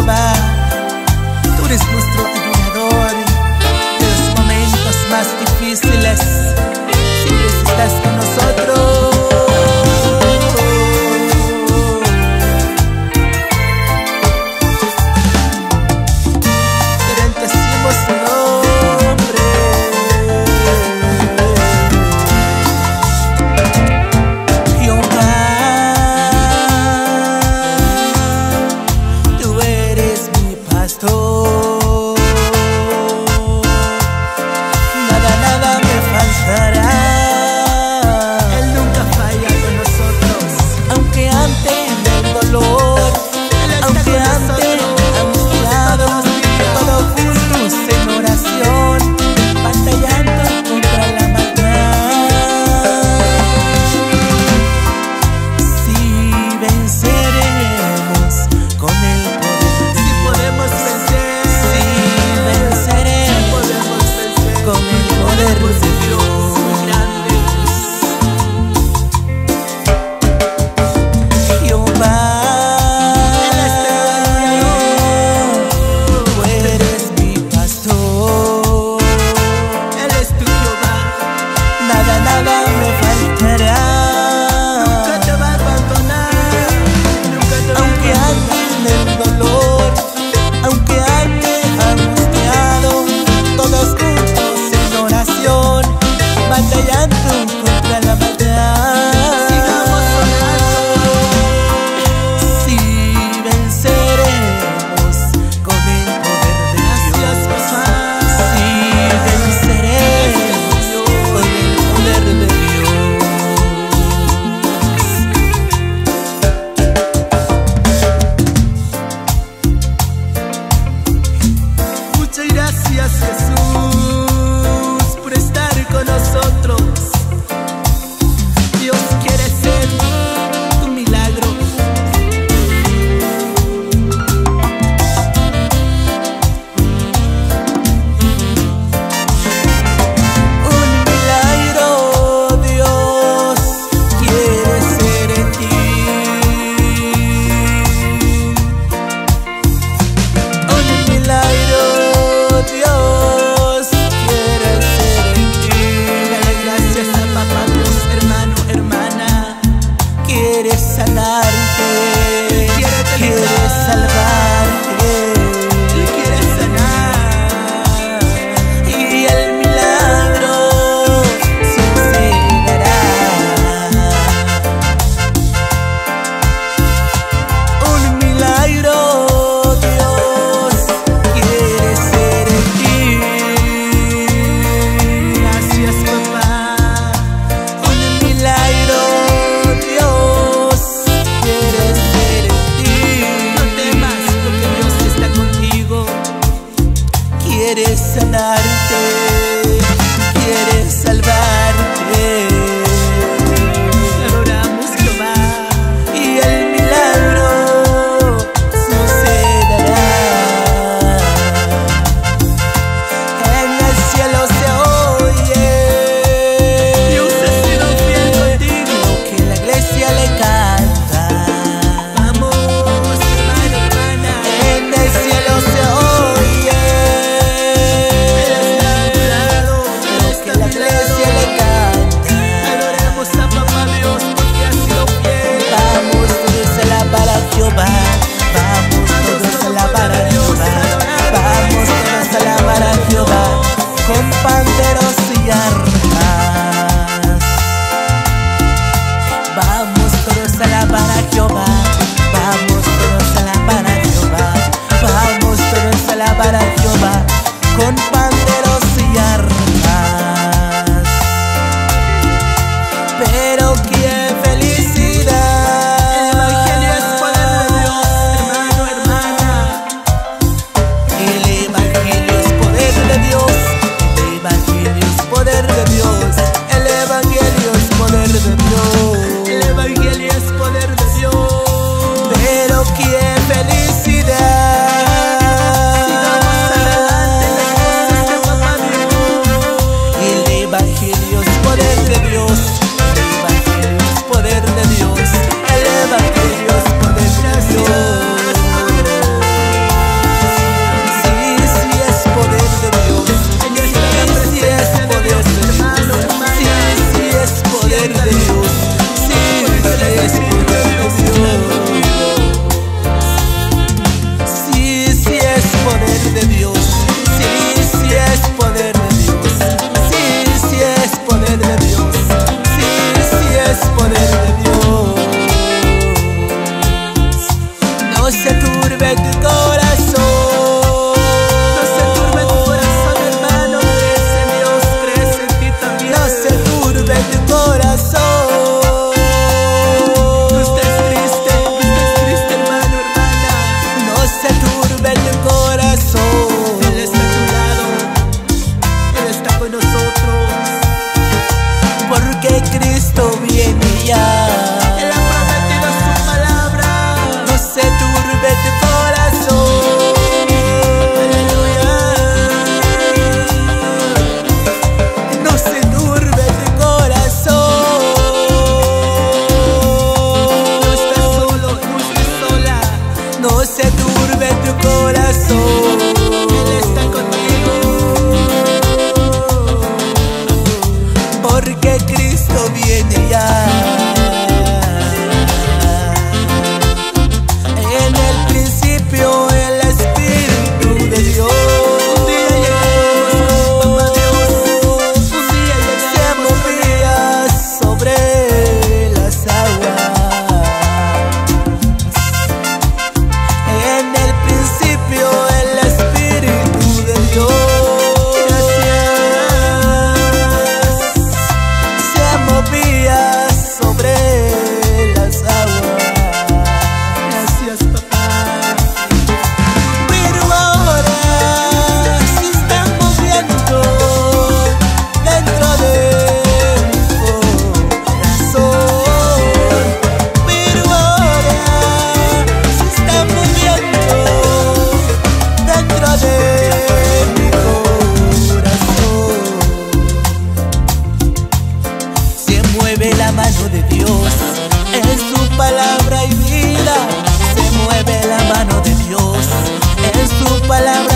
Jehová. Tú eres nuestro ayudador de los momentos más difíciles. Siempre estás con nosotros. Gracias Jesús por estar con nosotros. Dios quiere ser tu milagro. Un milagro Dios quiere ser en ti. Un milagro Dios quiere ser en ti. Dale gracias a papá Dios, hermano, hermana. Quiere sanarte, quiere salvarte, quiere sanar. y el milagro sucederá. Un milagro Dios quiere ser en ti. Gracias papá. Un milagro Dios quiere turbe tu corazón. No se turbe tu corazón, hermano. Crees en Dios, crees en ti también. No se turbe tu corazón. No estés triste, hermano, hermana. No se turbe tu corazón. Él está a tu lado, Él está con nosotros. Porque Cristo viene ya. Él ha prometido su palabra. No se turbe tu corazón. Aleluya. No se turbe tu corazón. No estás solo, no estás sola. No se turbe tu corazón. Él está contigo. Porque Cristo viene ya. En el principio el Espíritu de Dios Un día llegaremos, papá Dios. Un día se llegaremos. movía sobre las aguas. En el principio el Espíritu de Dios se movía sobre las aguas. Gracias, papá. Pero ahora se está moviendo dentro de mi corazón. Pero ahora se está moviendo dentro de mi corazón. Se mueve la mano de Dios en su palabra y vida. Se mueve la mano de Dios en su palabra